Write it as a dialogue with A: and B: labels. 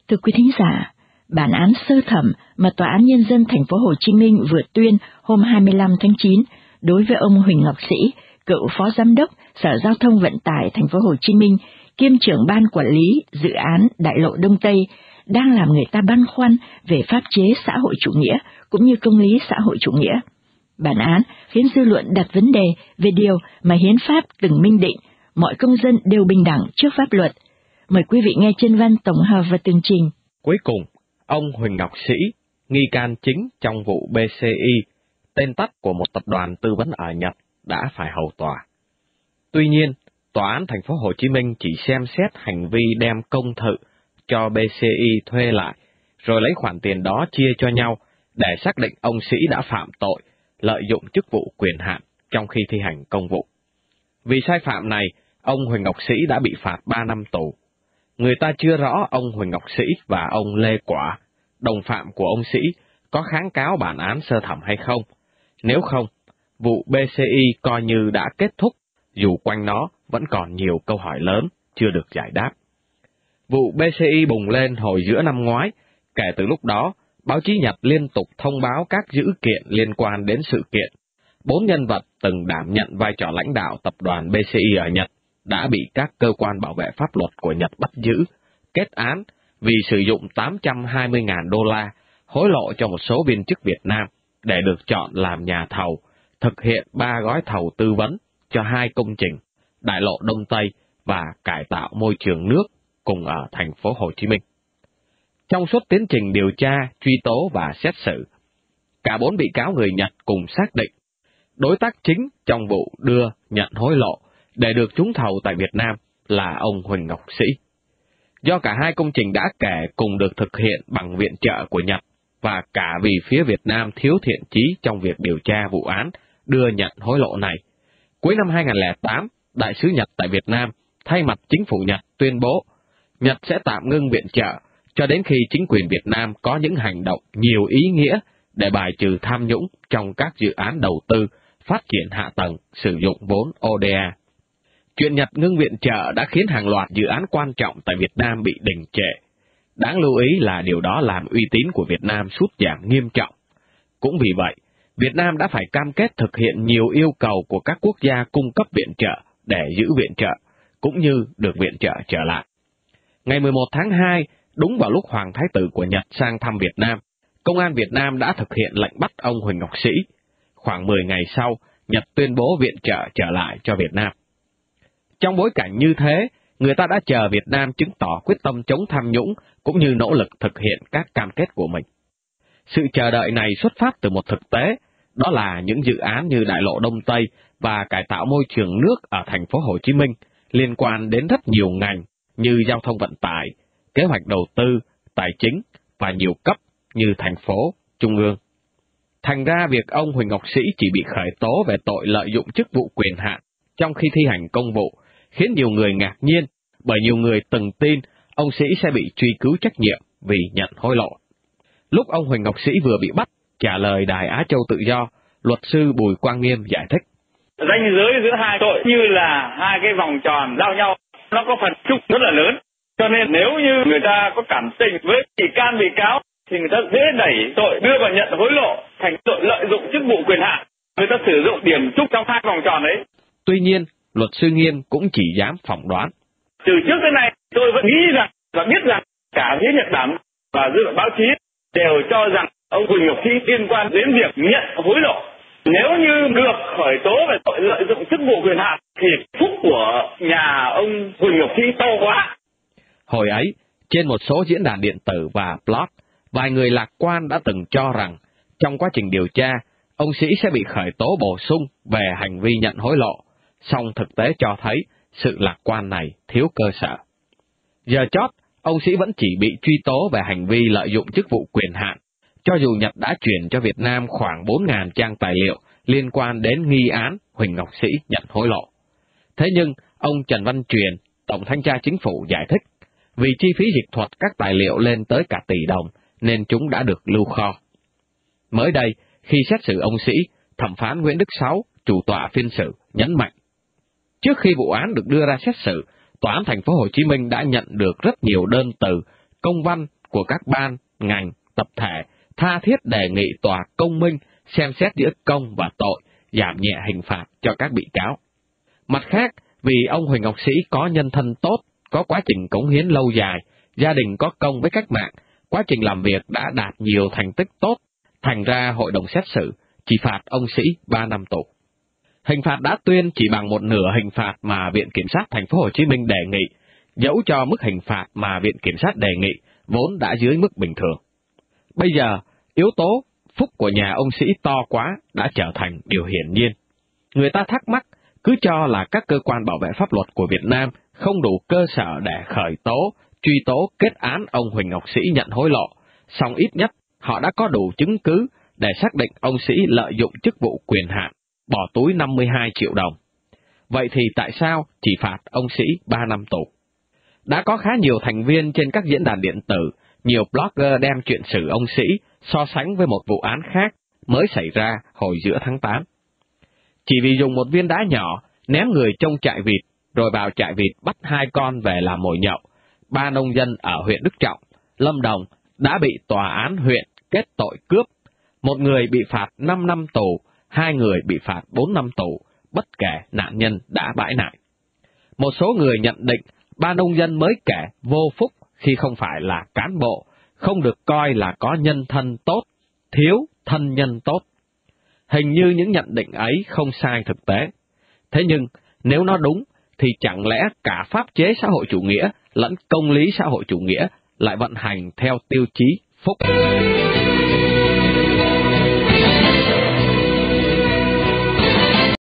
A: Thưa quý thính giả, bản án sơ thẩm mà Tòa án Nhân dân thành phố Hồ Chí Minh vừa tuyên hôm 25 tháng 9 đối với ông Huỳnh Ngọc Sĩ, cựu Phó Giám đốc Sở Giao thông Vận tải thành phố Hồ Chí Minh, kiêm trưởng ban quản lý dự án Đại lộ Đông Tây, đang làm người ta băn khoăn về pháp chế xã hội chủ nghĩa cũng như công lý xã hội chủ nghĩa. Bản án khiến dư luận đặt vấn đề về điều mà Hiến pháp từng minh định, mọi công dân đều bình đẳng trước pháp luật. Mời quý vị nghe chân văn tổng hợp và tường trình.
B: Cuối cùng, ông Huỳnh Ngọc Sĩ, nghi can chính trong vụ BCI, tên tắt của một tập đoàn tư vấn ở Nhật, đã phải hầu tòa. Tuy nhiên, Tòa án thành phố Hồ Chí Minh chỉ xem xét hành vi đem công thự cho BCI thuê lại, rồi lấy khoản tiền đó chia cho nhau để xác định ông Sĩ đã phạm tội lợi dụng chức vụ quyền hạn trong khi thi hành công vụ. Vì sai phạm này, ông Huỳnh Ngọc Sĩ đã bị phạt 3 năm tù. Người ta chưa rõ ông Huỳnh Ngọc Sĩ và ông Lê Quả, đồng phạm của ông Sĩ, có kháng cáo bản án sơ thẩm hay không. Nếu không, vụ BCI coi như đã kết thúc, dù quanh nó vẫn còn nhiều câu hỏi lớn chưa được giải đáp. Vụ BCI bùng lên hồi giữa năm ngoái, kể từ lúc đó, báo chí Nhật liên tục thông báo các dữ kiện liên quan đến sự kiện. 4 nhân vật từng đảm nhận vai trò lãnh đạo tập đoàn BCI ở Nhật đã bị các cơ quan bảo vệ pháp luật của Nhật bắt giữ, kết án vì sử dụng 820.000 đô la hối lộ cho một số viên chức Việt Nam để được chọn làm nhà thầu, thực hiện 3 gói thầu tư vấn cho 2 công trình, Đại lộ Đông Tây và cải tạo môi trường nước cùng ở thành phố Hồ Chí Minh. Trong suốt tiến trình điều tra, truy tố và xét xử, cả 4 bị cáo người Nhật cùng xác định đối tác chính trong vụ đưa nhận hối lộ để được trúng thầu tại Việt Nam là ông Huỳnh Ngọc Sĩ. Do cả 2 công trình đã kể cùng được thực hiện bằng viện trợ của Nhật, và cả vì phía Việt Nam thiếu thiện chí trong việc điều tra vụ án đưa nhận hối lộ này, cuối năm 2008, Đại sứ Nhật tại Việt Nam thay mặt chính phủ Nhật tuyên bố Nhật sẽ tạm ngưng viện trợ cho đến khi chính quyền Việt Nam có những hành động nhiều ý nghĩa để bài trừ tham nhũng trong các dự án đầu tư, phát triển hạ tầng, sử dụng vốn ODA. Chuyện Nhật ngưng viện trợ đã khiến hàng loạt dự án quan trọng tại Việt Nam bị đình trệ. Đáng lưu ý là điều đó làm uy tín của Việt Nam sút giảm nghiêm trọng. Cũng vì vậy, Việt Nam đã phải cam kết thực hiện nhiều yêu cầu của các quốc gia cung cấp viện trợ để giữ viện trợ, cũng như được viện trợ trở lại. Ngày 11 tháng 2, đúng vào lúc Hoàng Thái tử của Nhật sang thăm Việt Nam, Công an Việt Nam đã thực hiện lệnh bắt ông Huỳnh Ngọc Sĩ. Khoảng 10 ngày sau, Nhật tuyên bố viện trợ trở lại cho Việt Nam. Trong bối cảnh như thế, người ta đã chờ Việt Nam chứng tỏ quyết tâm chống tham nhũng cũng như nỗ lực thực hiện các cam kết của mình. Sự chờ đợi này xuất phát từ một thực tế, đó là những dự án như Đại lộ Đông Tây và cải tạo môi trường nước ở thành phố Hồ Chí Minh liên quan đến rất nhiều ngành như giao thông vận tải, kế hoạch đầu tư, tài chính và nhiều cấp như thành phố, trung ương. Thành ra việc ông Huỳnh Ngọc Sĩ chỉ bị khởi tố về tội lợi dụng chức vụ quyền hạn trong khi thi hành công vụ, khiến nhiều người ngạc nhiên, bởi nhiều người từng tin ông Sĩ sẽ bị truy cứu trách nhiệm vì nhận hối lộ. Lúc ông Huỳnh Ngọc Sĩ vừa bị bắt, trả lời Đài Á Châu Tự Do, luật sư Bùi Quang Nghiêm giải thích.
C: Ranh giới giữa hai tội như là hai cái vòng tròn giao nhau, nó có phần trục rất là lớn. Cho nên nếu như người ta có cảm tình với bị can bị cáo, thì người ta dễ đẩy tội đưa vào nhận hối lộ thành tội lợi dụng chức vụ quyền hạn. Người ta sử dụng điểm trúc trong hai vòng tròn ấy.
B: Tuy nhiên, luật sư Nghiêm cũng chỉ dám phỏng đoán.
C: Từ trước tới nay, tôi vẫn nghĩ rằng và biết rằng cả phía Nhật Bản và dư luận báo chí đều cho rằng ông Huỳnh Ngọc Sĩ liên quan đến việc nhận hối lộ. Nếu như được khởi tố về tội lợi dụng chức vụ quyền hạn thì phúc của nhà ông Huỳnh Ngọc Sĩ to quá.
B: Hồi ấy, trên một số diễn đàn điện tử và blog, vài người lạc quan đã từng cho rằng trong quá trình điều tra, ông Sĩ sẽ bị khởi tố bổ sung về hành vi nhận hối lộ, song thực tế cho thấy sự lạc quan này thiếu cơ sở. Giờ chót, ông Sĩ vẫn chỉ bị truy tố về hành vi lợi dụng chức vụ quyền hạn, cho dù Nhật đã chuyển cho Việt Nam khoảng 4.000 trang tài liệu liên quan đến nghi án Huỳnh Ngọc Sĩ nhận hối lộ. Thế nhưng, ông Trần Văn Truyền, Tổng Thanh tra Chính phủ giải thích, vì chi phí dịch thuật các tài liệu lên tới cả tỷ đồng, nên chúng đã được lưu kho. Mới đây, khi xét xử ông Sĩ, thẩm phán Nguyễn Đức Sáu, chủ tọa phiên xử, nhấn mạnh, trước khi vụ án được đưa ra xét xử, Tòa án thành phố Hồ Chí Minh đã nhận được rất nhiều đơn từ, công văn của các ban, ngành, tập thể tha thiết đề nghị tòa công minh xem xét giữa công và tội, giảm nhẹ hình phạt cho các bị cáo. Mặt khác, vì ông Huỳnh Ngọc Sĩ có nhân thân tốt, có quá trình cống hiến lâu dài, gia đình có công với cách mạng, quá trình làm việc đã đạt nhiều thành tích tốt, thành ra hội đồng xét xử chỉ phạt ông Sĩ 3 năm tù. Hình phạt đã tuyên chỉ bằng một nửa hình phạt mà Viện Kiểm sát Thành phố Hồ Chí Minh đề nghị, dẫu cho mức hình phạt mà Viện Kiểm sát đề nghị vốn đã dưới mức bình thường. Bây giờ, yếu tố phúc của nhà ông Sĩ to quá đã trở thành điều hiển nhiên. Người ta thắc mắc, cứ cho là các cơ quan bảo vệ pháp luật của Việt Nam không đủ cơ sở để khởi tố, truy tố kết án ông Huỳnh Ngọc Sĩ nhận hối lộ, song ít nhất họ đã có đủ chứng cứ để xác định ông Sĩ lợi dụng chức vụ quyền hạn, bỏ túi 52 triệu đồng. Vậy thì tại sao chỉ phạt ông Sĩ 3 năm tù? Đã có khá nhiều thành viên trên các diễn đàn điện tử, nhiều blogger đem chuyện xử ông Sĩ so sánh với một vụ án khác mới xảy ra hồi giữa tháng 8. Chỉ vì dùng một viên đá nhỏ, ném người trong trại vịt, rồi vào trại vịt bắt 2 con về làm mồi nhậu, 3 nông dân ở huyện Đức Trọng, Lâm Đồng đã bị tòa án huyện kết tội cướp. Một người bị phạt 5 năm tù, 2 người bị phạt 4 năm tù, bất kể nạn nhân đã bãi nại. Một số người nhận định 3 nông dân mới kể vô phúc khi không phải là cán bộ, không được coi là có nhân thân tốt, thiếu thân nhân tốt. Hình như những nhận định ấy không sai thực tế. Thế nhưng, nếu nó đúng, thì chẳng lẽ cả pháp chế xã hội chủ nghĩa lẫn công lý xã hội chủ nghĩa lại vận hành theo tiêu chí phúc?